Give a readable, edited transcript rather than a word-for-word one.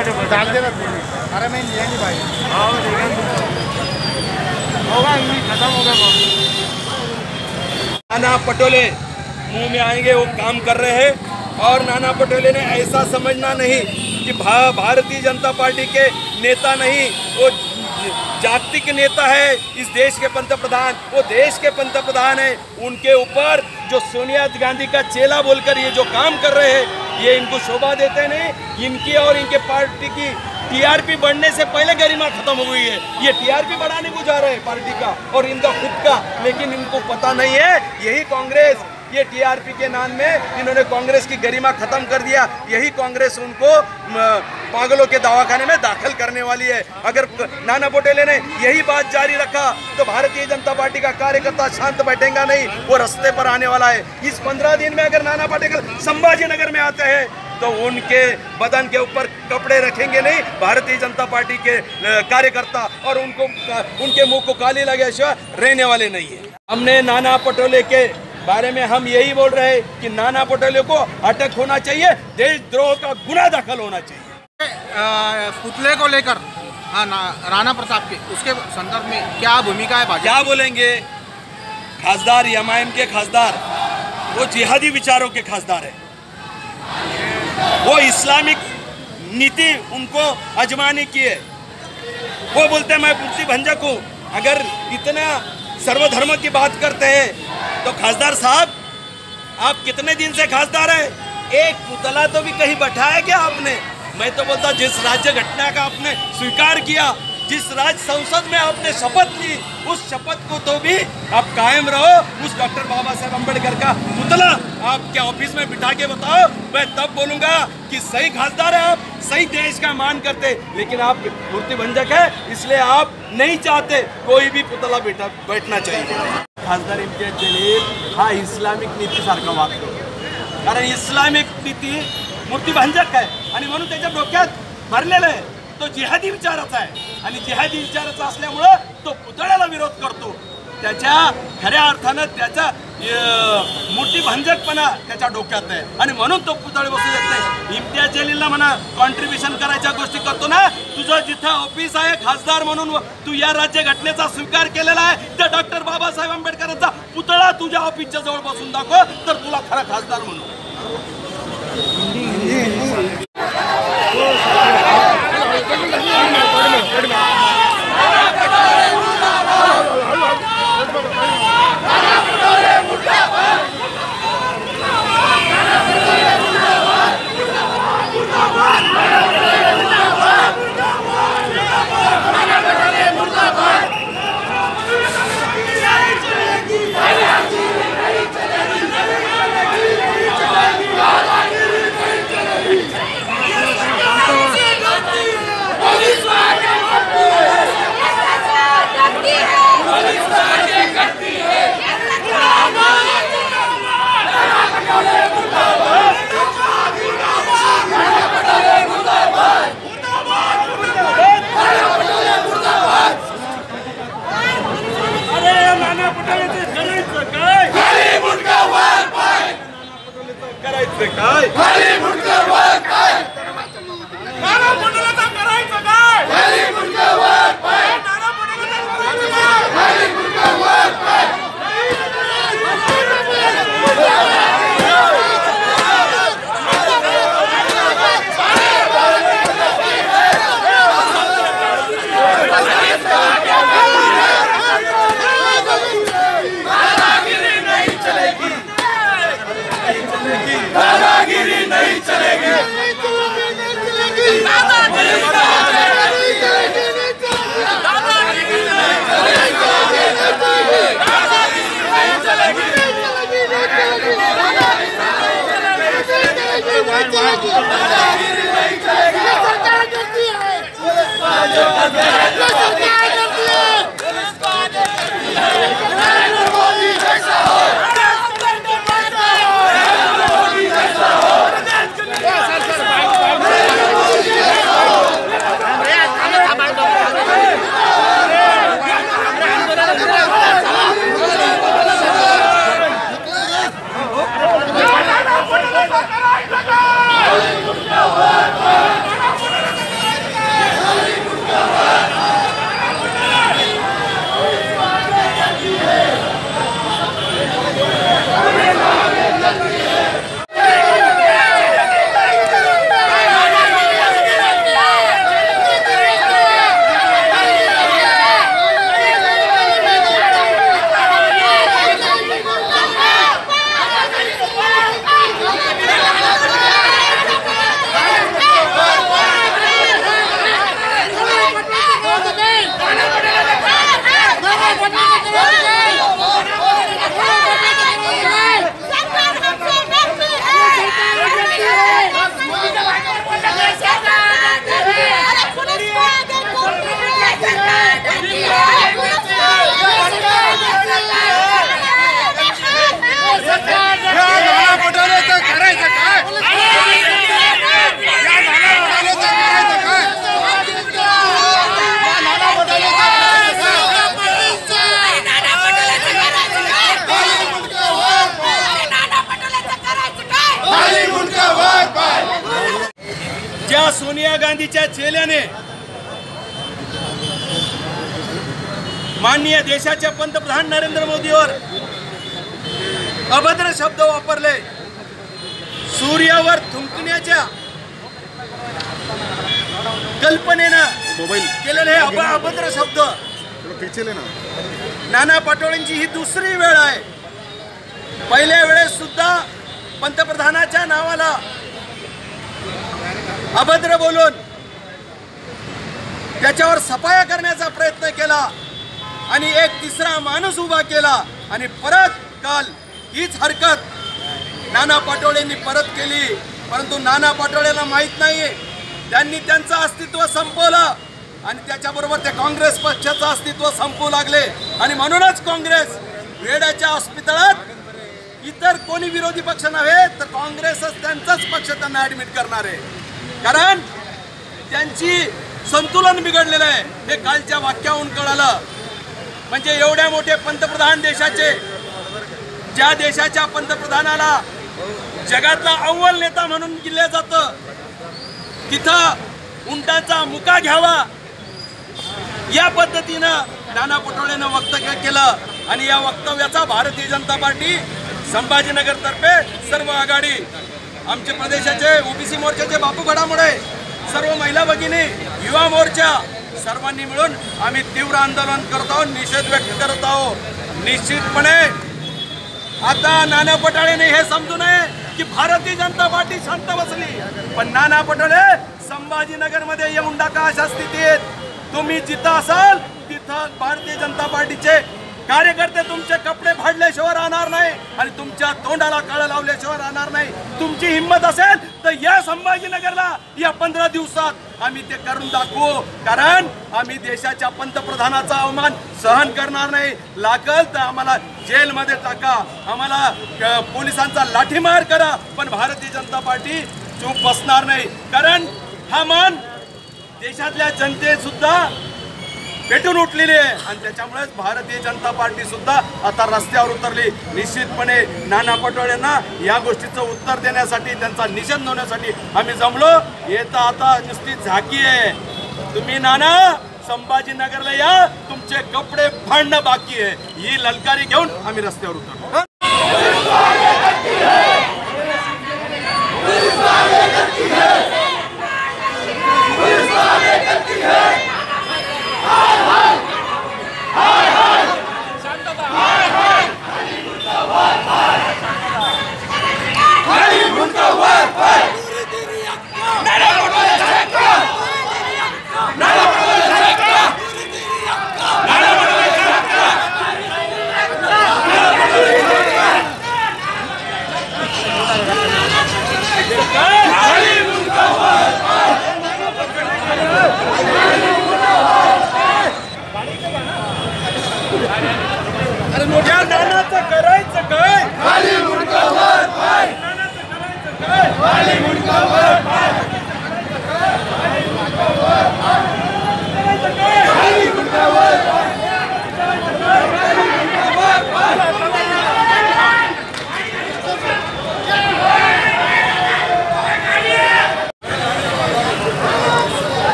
डाल देना। अरे मैं लिया नहीं भाई। हाँ होगा, इंग्लिश खत्म होगा। नाना पटोले मुंह में आएंगे वो काम कर रहे हैं। और नाना पटोले ने ऐसा समझना नहीं कि भारतीय जनता पार्टी के नेता नहीं, वो जागतिक नेता है इस देश के पंतप्रधान, वो देश के पंतप्रधान है। उनके ऊपर जो सोनिया गांधी का चेला बोलकर ये जो काम कर रहे हैं, ये इनको शोभा देते नहीं। इनकी और इनके पार्टी की टीआरपी बढ़ने से पहले गरिमा खत्म हो गई है। ये टीआरपी बढ़ाने को जा रहे हैं पार्टी का और इनका खुद का, लेकिन इनको पता नहीं है यही कांग्रेस, ये टीआरपी के नाम में इन्होंने कांग्रेस की गरिमा खत्म कर दिया। यही कांग्रेस उनको पागलों के दवाखाने में दाखिल करने वाली है। अगर नाना पटोले ने यही बात जारी रखा तो भारतीय जनता पार्टी का कार्यकर्ता शांत बैठेगा नहीं, वो रास्ते पर आने वाला है। इस 15 दिन में अगर नाना पटोले संभाजी नगर में आते हैं तो उनके बदन के ऊपर कपड़े रखेंगे नहीं भारतीय जनता पार्टी के कार्यकर्ता, और उनके मुंह को काली लगे रहने वाले नहीं है। हमने नाना पटोले के बारे में हम यही बोल रहे हैं कि नाना पटोले को अटक होना चाहिए, देशद्रोह का गुना दाखिल होना चाहिए। पुतले को लेकर राणा प्रताप के, उसके संदर्भ में क्या भूमिका है भाजपा? क्या बोलेंगे? खासदार एमआईएम के खासदार, वो जिहादी विचारों के खासदार है। वो इस्लामिक नीति उनको आजमाने की है। वो बोलते हैं मैं मूर्ति भंजक हूँ। अगर इतना सर्वधर्म की बात करते हैं तो खासदार साहब आप कितने दिन से खासदार हैं? एक पुतला तो भी कहीं बैठाया क्या आपने? मैं तो बोलता जिस राज्य घटना का आपने स्वीकार किया, जिस राज्य संसद में आपने शपथ ली, उस शपथ को तो भी आप कायम रहो। उस डॉक्टर बाबा साहेब अम्बेडकर का पुतला आपके ऑफिस में बिठा के बताओ, मैं तब बोलूंगा कि सही खासदार है आप, सही देश का मान करते। लेकिन आप मूर्ति भंजक है, इसलिए आप नहीं चाहते कोई भी पुतला बैठना चाहिए। खासदार इम्तियाज जलील हा इस्लामिक नीती सारखा वागतो, कारण इस्लामिक नीती मूर्ती भंजक आहे आणि म्हणून त्याच्या डोक्यात भरलेलं आहे। तो जिहादी विचाराचा आहे आणि जिहादी विचाराचा असल्यामुळं तो पुतळ्याला विरोध करतो। त्याच्या खऱ्या अर्थानं त्याचा मूर्ती भंजकपणा त्याच्या डोक्यात आहे आणि म्हणून तो पुतळे बसू देत नाही। इम्तियाज जलीलला म्हणा कॉन्ट्रीब्युशन करायच्या गोष्टी करतो ना, तुझं जिथं ऑफिस आहे खासदार म्हणून तू या राज्य घटनेचा स्वीकार केलेला आहे, त्या डॉक्टर बाबासाहेब आंबेडकरांचा पुतळा तुझ्या ऑफिसच्या जवळ बसून दाखव, तर तुला खरा खासदार म्हणू। गांधीच्या चेल्याने माननीय देशाचे पंतप्रधान नरेंद्र मोदीवर अभद्र शब्द वापरले, सूर्यावर थुंकण्याच्या कल्पनेनं केलेले हे अभद्र शब्द नाना पटोलेंची ही दुसरी वेळ आहे। पहिल्या वेळेस सुद्धा पंतप्रधानाच्या नावाला अभद्र बोलून त्याच्यावर सफाया करण्याचा प्रयत्न केला आणि एक तिसरा माणूस उभा केला आणि परत काल हीच हरकत नाना पटोलेंनी परत केली। परंतु नाना पटोलेला माहित नाही, त्यांनी त्यांचं अस्तित्व संपवलं आणि त्याच्याबरोबर ते काँग्रेस पक्षाचं अस्तित्व संपवू लागले आणि म्हणूनच काँग्रेस वेड्याच्या हॉस्पिटलात इतर कोणी विरोधी पक्ष नव्हे तर काँग्रेसच त्यांचाच पक्ष त्यांना ऍडमिट करणार आहे, कारण त्यांची संतुलन बिघडलेलं आहे। हे कालच्या वाक्यावरून कळालं। म्हणजे एवढ्या मोठे पंतप्रधान देशाचे, ज्या देशाच्या पंतप्रधानाला जगातला अव्वल नेता म्हणून गिल्लं जातं, तिथं उंटाचा मुका घ्यावा या पद्धतीनं नाना पटोलेनं वक्तव्य केलं आणि या वक्तव्याचा भारतीय जनता पार्टी संभाजीनगर तर्फे सर्व आघाडी, आमच्या प्रदेशाचे ओबीसी मोर्चाचे बापू घडामोडे, सर्व महिला भगिनी, युवा मोर्चा सर्वांनी मिळून आम्ही तीव्र आंदोलन करत आहोत, निषेध व्यक्त करत आहोत। निश्चितपणे आता नाना पटोलेने हे समजू नये की भारतीय जनता पार्टी शांत बसली, पण नाना पटोले संभाजीनगरमध्ये येऊन टाका अशा स्थितीत। तुम्ही जिथं असाल तिथं भारतीय जनता पार्टीचे कार्यकर्ते तुमचे कपडे फाडल्याशिवाय राहणार नाही आणि तुमच्या तोंडाला काळं लावल्याशिवाय राहणार नाही। तुमची हिंमत असेल तर या संभाजीनगरला या 15 दिवसात आम्ही ते करून दाखवू, कारण आम्ही देशाच्या पंतप्रधानाचा अवमान सहन करणार नाही। लागल तर आम्हाला जेलमध्ये टाका, आम्हाला पोलिसांचा लाठीमार करा, पण भारतीय जनता पार्टी चूप बसणार नाही, कारण हा मान देशातल्या जनते सुद्धा पेटून उठलेली आहे आणि त्याच्यामुळेच भारतीय जनता पार्टी सुद्धा आता रस्त्यावर उतरली। निश्चितपणे नाना पटोलेंना या गोष्टीचं उत्तर देण्यासाठी, त्यांचा निषेध नोंदवण्यासाठी आम्ही जमलो। येतं आता नुसती झाकी आहे। तुम्ही नाना संभाजीनगरला या, तुमचे कपडे फाडणं बाकी आहे, ही ललकारी घेऊन आम्ही रस्त्यावर उतरलो।